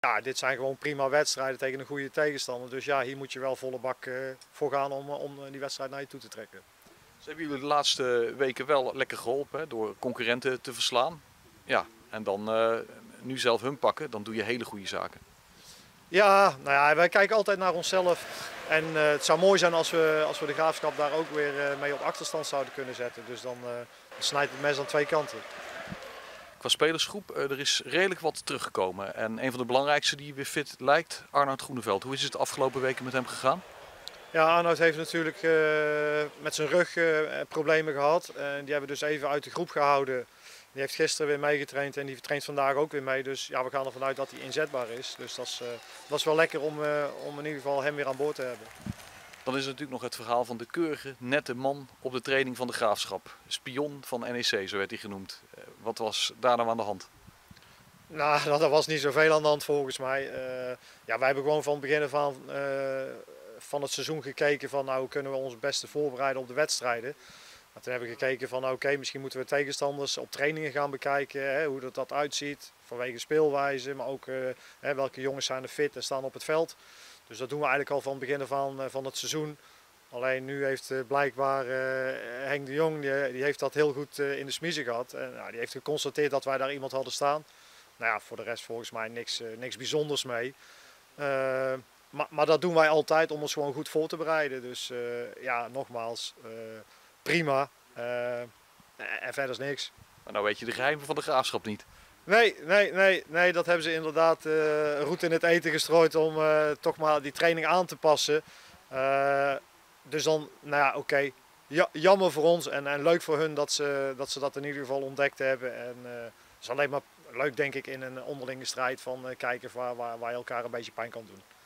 Ja, dit zijn gewoon prima wedstrijden tegen een goede tegenstander. Dus ja, hier moet je wel volle bak voor gaan om die wedstrijd naar je toe te trekken. Ze hebben jullie de laatste weken wel lekker geholpen hè, door concurrenten te verslaan. Ja, en dan nu zelf hun pakken, dan doe je hele goede zaken. Ja, nou ja, wij kijken altijd naar onszelf. En het zou mooi zijn als we de Graafschap daar ook weer mee op achterstand zouden kunnen zetten. Dus dan snijdt het mes aan twee kanten. Qua spelersgroep, er is redelijk wat teruggekomen. En een van de belangrijkste die weer fit lijkt, Arnoud Groeneveld. Hoe is het de afgelopen weken met hem gegaan? Ja, Arnoud heeft natuurlijk met zijn rug problemen gehad. Die hebben we dus even uit de groep gehouden. Die heeft gisteren weer meegetraind en die traint vandaag ook weer mee. Dus ja, we gaan ervan uit dat hij inzetbaar is. Dus dat is wel lekker om in ieder geval hem weer aan boord te hebben. Dan is er natuurlijk nog het verhaal van de keurige, nette man op de training van de Graafschap. Spion van NEC, zo werd hij genoemd. Wat was daar nou aan de hand? Nou, er was niet zoveel aan de hand volgens mij. Ja, wij hebben gewoon van het begin van het seizoen gekeken van nou, hoe kunnen we ons het beste voorbereiden op de wedstrijden. Maar toen hebben we gekeken van oké, misschien moeten we tegenstanders op trainingen gaan bekijken, hè, hoe dat uitziet. Vanwege speelwijze, maar ook welke jongens zijn er fit en staan op het veld. Dus dat doen we eigenlijk al van het begin van het seizoen. Alleen nu heeft blijkbaar Henk de Jong, die heeft dat heel goed in de smiezen gehad. En, die heeft geconstateerd dat wij daar iemand hadden staan. Nou ja, voor de rest volgens mij niks bijzonders mee. Maar dat doen wij altijd om ons gewoon goed voor te bereiden. Dus ja, nogmaals, prima. En verder is niks. Maar nou weet je de geheimen van de Graafschap niet. Nee, dat hebben ze inderdaad roet in het eten gestrooid om toch maar die training aan te passen. Dus dan, nou ja, oké. Jammer voor ons en leuk voor hun dat ze dat in ieder geval ontdekt hebben. En het is alleen maar leuk denk ik in een onderlinge strijd van kijken waar je elkaar een beetje pijn kan doen.